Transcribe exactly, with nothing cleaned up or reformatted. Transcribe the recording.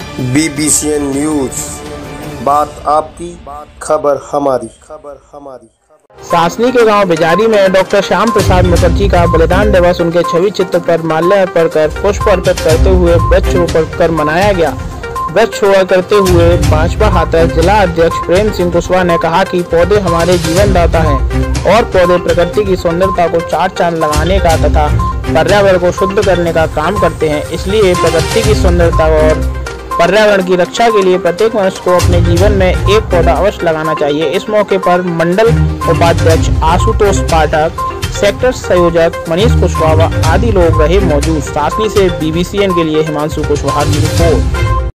बीबीसीएन news, बात आपकी, खबर हमारी। खबर हमारी सासनी के गांव बेजारी में डॉक्टर श्याम प्रसाद मुखर्जी का बलिदान दिवस उनके छवि चित्र पर माल्यार्पण कर पुष्प अर्पित करते हुए वृक्षारोपण कर मनाया गया। वृक्षारोपण करते हुए भाजपा हाथरस जिला अध्यक्ष प्रेम सिंह कुशवाहा ने कहा कि पौधे हमारे जीवनदाता हैं और पौधे प्रकृति की सुंदरता को चार चांद लगाने का तथा पर्यावरण को शुद्ध करने का काम करते हैं। इसलिए प्रकृति की सुंदरता और पर्यावरण की रक्षा के लिए प्रत्येक मनुष्य को अपने जीवन में एक पौधा अवश्य लगाना चाहिए। इस मौके पर मंडल उपाध्यक्ष आशुतोष पाठक, सेक्टर संयोजक मनीष कुशवाहा आदि लोग रहे मौजूद। सासनी से बीबीसीएन के लिए हिमांशु कुशवाहा की रिपोर्ट।